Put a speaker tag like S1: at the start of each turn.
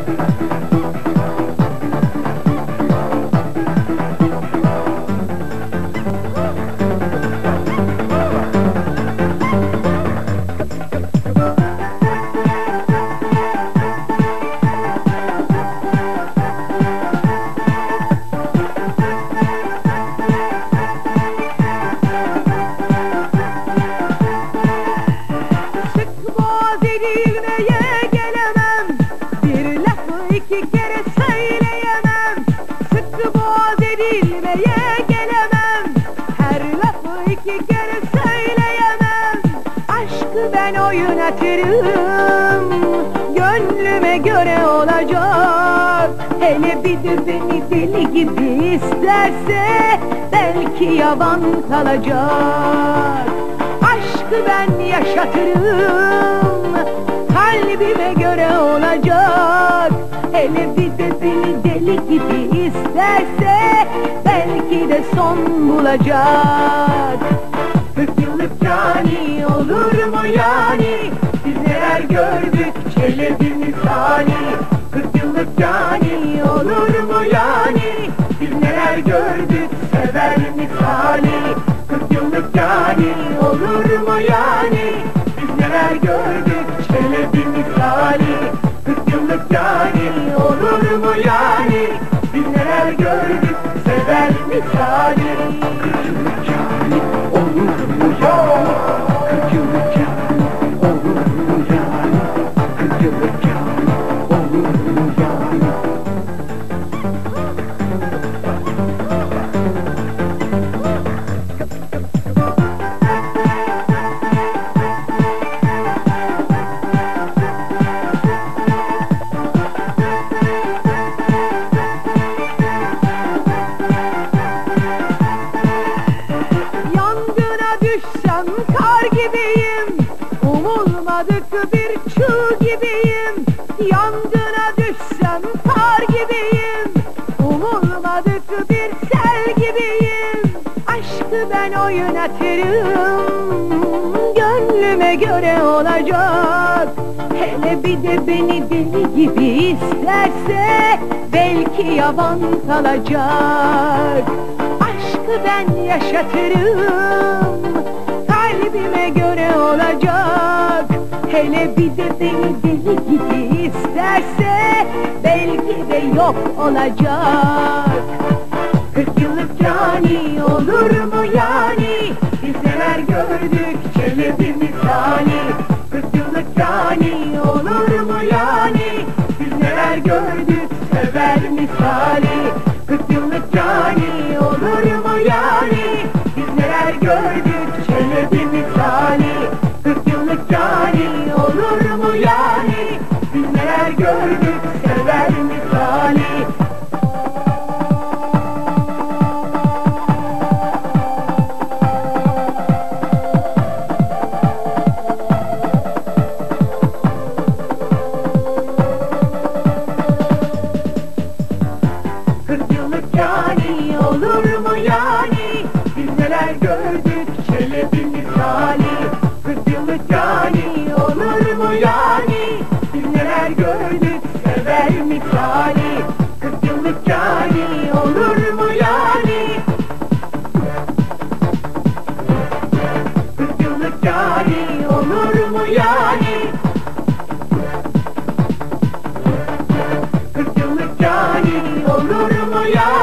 S1: İki kere söyleyemem, sıkı boğaz edilmeye gelemem. Her lafı iki kere söyleyemem. Aşkı ben oynatırım, gönlüme göre olacak. Hele bir de beni deli gibi isterse belki yavan kalacak. Aşkı ben yaşatırım, kalbime göre olacak. Hele bir de beni deli gibi isterse belki de son bulacak. 40 yıllık cani olur mu yani? Biz neler gördük Çelebi misali. 40 yıllık cani olur mu yani? Biz neler gördük sever misali. 40 yıllık cani olur mu yani? Biz neler gördük Çelebi misali. 40 yıllık cani olur mu yani? Biz neler gördük sever misali.
S2: 40 yıllık cani olur mu yani? 40 yıllık cani olur mu yani? 40 yıllık cani olur mu yani?
S1: Düşsem kar gibiyim, umulmadık bir çığ gibiyim. Yangına düşsem kar gibiyim, umulmadık bir sel gibiyim. Aşkı ben oynatırım, gönlüme göre olacak. Hele bir de beni deli gibi isterse belki yavan kalacak. Aşkı ben yaşatırım, kalbime göre olacak. Hele bir de beni deli gibi isterse belki de yok olacak. 40 yıllık cani olur mu yani? Biz neler gördük Çelebi misali. 40 yıllık cani olur mu yani? Biz neler gördük sever misali. 40 yıllık cani olur mu yani? Biz neler gördük Çelebi misali. 40 yıllık cani olur mu yani? Biz neler gördük sever misali. Cani olur mu yani? Biz neler gördük Çelebi misali. 40 yıllık cani olur mu yani? Biz neler gördük sever misali. 40 yıllık cani olur mu yani? 40 yıllık cani olur mu yani? 40 yıllık cani olur mu yani?